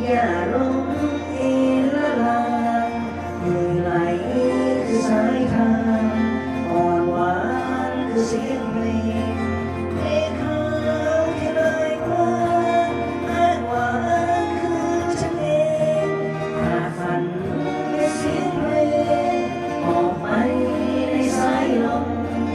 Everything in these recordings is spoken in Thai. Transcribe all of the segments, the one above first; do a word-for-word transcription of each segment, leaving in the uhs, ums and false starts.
อย่าลงเอ็นละลายเหนื่อยไหลคือสายทางอ่อนหวานคือเสียงเพลงเพลงเขาที่ลอยคว้างอ้างหวานคือฉันเองหากฝันในเสียงเพลงออกไปในสายลม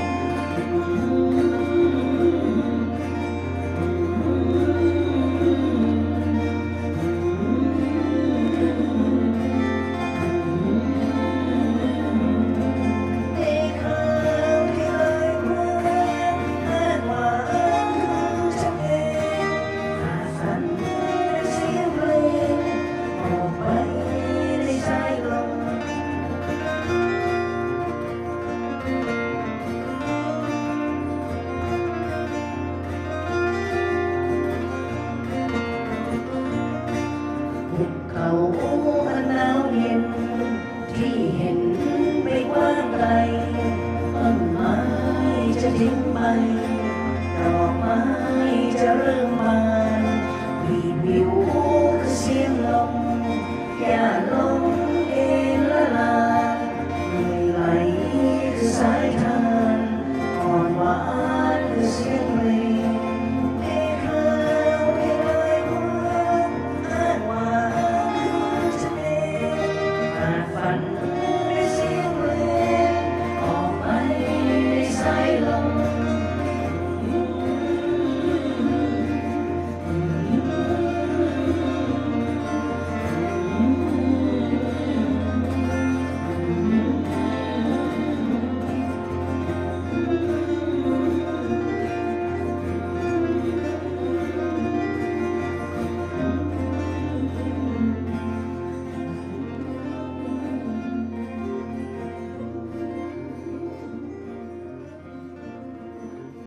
เขาอันหนาวเย็นที่เห็นไม่กว้างไกลต้นไม้จะทิ้งไป